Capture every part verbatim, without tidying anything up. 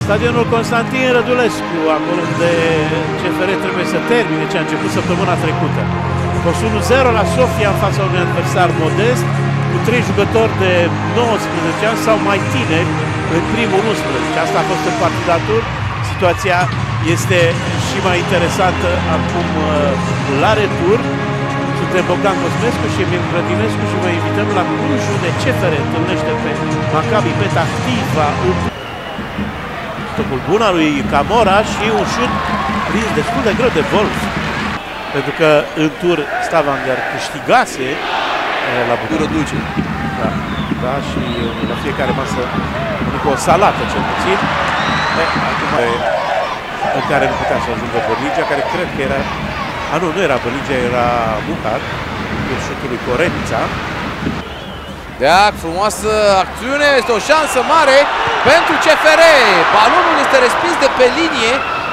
Stadionul Constantin Rădulescu, acolo unde C F R trebuie să termine ce a început săptămâna trecută. A fost unu zero la Sofia în fața unui adversar modest, cu trei jucători de nouăsprezece ani sau mai tineri în primul unsprezece. Asta a fost în partida tur. Situația este și mai interesantă acum la retur. Suntem Bogdan Cosmescu și Emil Grădinescu și vă invităm la Clujul de C F R. Întâlnește pe Maccabi Petah Tikva. Stopul bun al lui Camora și un șut prins destul de greu de Wolf. Pentru că în tur Stavanger câștigase la Bucură Dulce. Da, da, și la fiecare masă cu o salată cel puțin. E, acum e, în care nu putea să ajungă Bărligea, care cred că era... A, nu, nu era Bărligea, era Mucar, cu șutul lui Corenița. Deac, frumoasă acțiune, este o șansă mare pentru C F R. Balonul este respins de pe linie.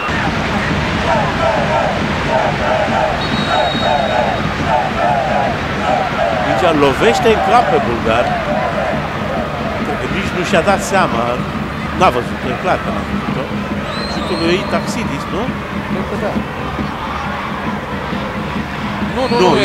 Mingea lovește în cap pe bulgar. Cred că nici nu și-a dat seama. N-a văzut, e clar că n-a văzut-o. Șutul lui Taxidis, nu? Cred că da. Nu, nu, nu, nu. E...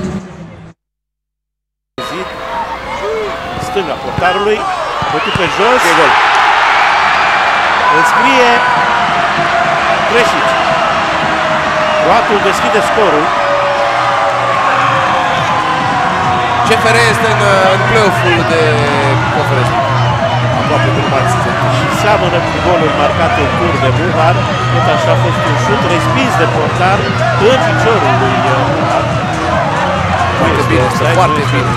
Stânga portarului, bătut pe jos. E gol. Îl scrie greșit. Croatul deschide scorul. C F R este în, în play-off-ul de conferență. Aproape de și seamănă cu golul marcat în tur de Muhar. Tot așa a fost un șut respins de portar în piciorul lui Muhar. Foarte bine, este foarte bine.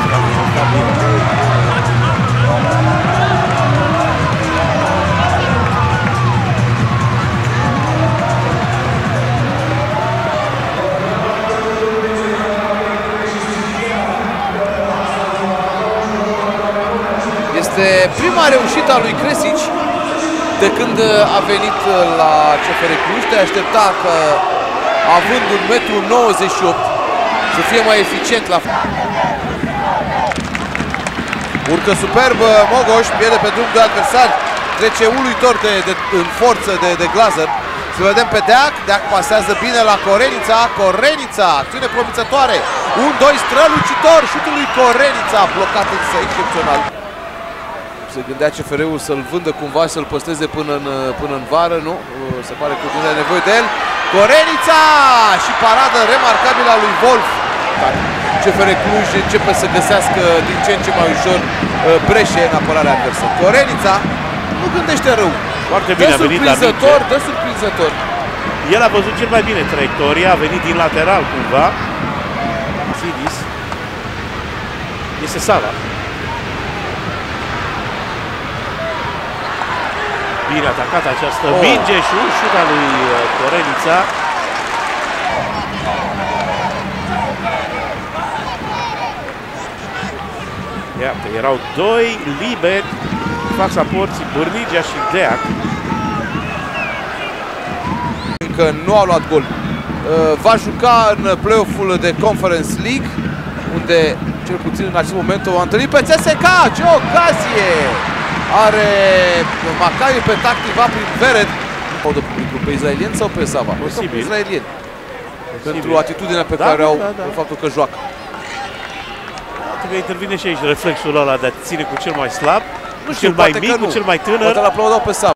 Este prima reușită a lui Kresic de când a venit la C F R Cluj. Te aștepta că, având un metru nouăzeci și opt, să fie mai eficient la... Urcă superb Mogoș, pierde pe drum de adversari, trece uluitor de, de, în forță de, de Glazer. Să vedem pe Deac, Deac pasează bine la Corenița, Corenița, acțiune promițătoare, un doi strălucitor, șutul lui Corenița, blocat însă excepțional. Se gândea C F R-ul să-l vândă cumva, să-l păstreze până în, până în vară, nu? Se pare că nu are nevoie de el. Corenița și paradă remarcabilă a lui Wolf. C F R Cluj începe să găsească din ce în ce mai ușor breșe în apărarea adversă. Corenița nu gândește rău. Foarte bine a venit la minge. Dă surprinzător. El a văzut cel mai bine traiectoria, a venit din lateral cumva. Sidis. Este Sava. Bine atacat această oh. minge și un șut al lui Corenița. Iată, erau doi liberi în fața porții, Bărligea și Deac. Încă nu a luat gol. Va juca în play-off-ul de Conference League, unde, cel puțin în acest moment, o întâlnit pe C S K. Ce ocazie! Are Maccabi Petah Tikva prin Vered. Au de publicul pe israelieni sau pe Sava? Posibil. Pe israelieni. Posibil. Pentru atitudinea pe da, care da, au, da, da. în faptul că joacă. Trebuie că intervine și aici reflexul ăla de a ține cu cel mai slab, Nu știu, cel mai mic, cu cel mai tânăr. Poate l-aplaudau pe Sava.